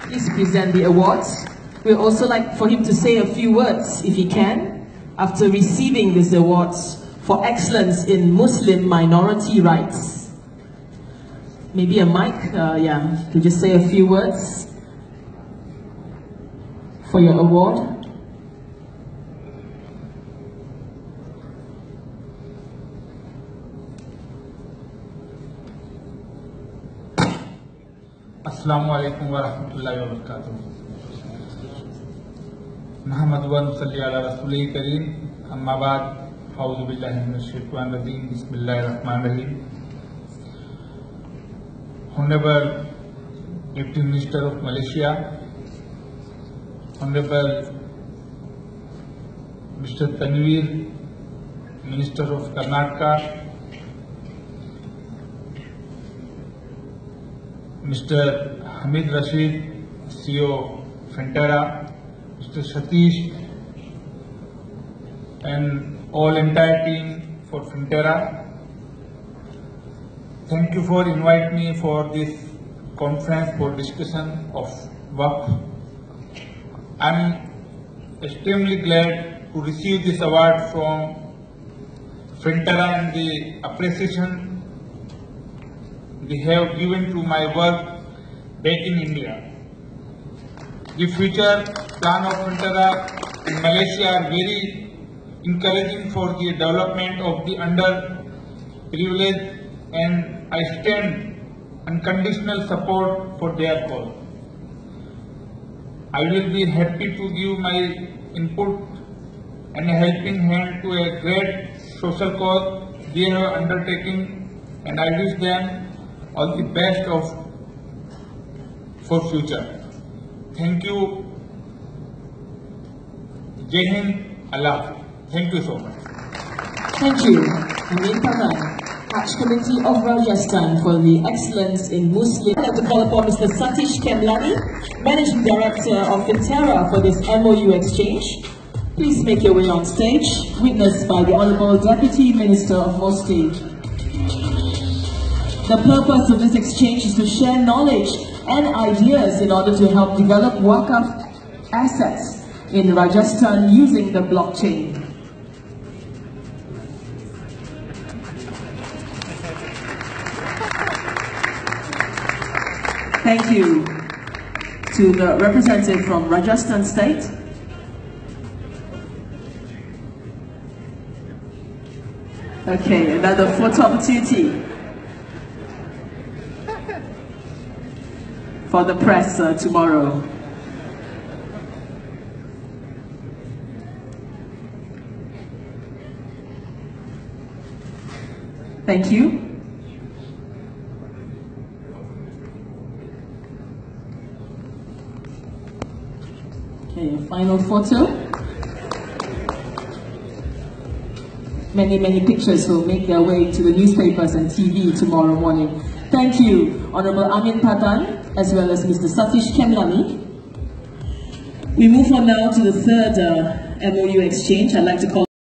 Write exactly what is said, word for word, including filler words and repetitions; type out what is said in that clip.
please present the awards. We'd also like for him to say a few words, if he can, after receiving these awards for excellence in Muslim minority rights. Maybe a mic, uh, yeah, to just say a few words for your award. Assalamu alaikum wa rahmatullahi wa barakatuh. Muhammad wa nusalli ala rasulih kareem. Amma ba'd. A'udhu billahi minash shaitanir rajeem. Bismillahir rahmanir rahim. Honorable Deputy Minister of Malaysia, Honorable Mister Tanveer, Minister of Karnataka, Mister Hamid Rashid, C E O Fintera, Mister Satish, and all entire team for Fintera. Thank you for inviting me for this conference for discussion of Waqf. I am extremely glad to receive this award from Fintera and the appreciation they have given to my work back in India. The future plan of Fintera in Malaysia are very encouraging for the development of the underprivileged, and I stand unconditional support for their cause. I will be happy to give my input and a helping hand to a great social cause they have undertaken, and I wish them all the best of for future. Thank you. Jai Hind, Allah. Thank you so much. Thank you, Amin Patan, Hajj Committee of Rajasthan, for the excellence in Muslim. I'd like to call upon Mister Satish Kemlani, Managing Director of Fintera, for this M O U exchange. Please make your way on stage, witnessed by the Honourable Deputy Minister of Mosque. The purpose of this exchange is to share knowledge and ideas in order to help develop Waqf assets in Rajasthan using the blockchain. Thank you to the representative from Rajasthan State. Okay, another photo opportunity for the press uh, tomorrow. Thank you. Okay, final photo. Many, many pictures will make their way to the newspapers and T V tomorrow morning. Thank you, Honourable Amin Patan, as well as Mister Satish Kemlani. We move on now to the third uh, M O U exchange. I'd like to call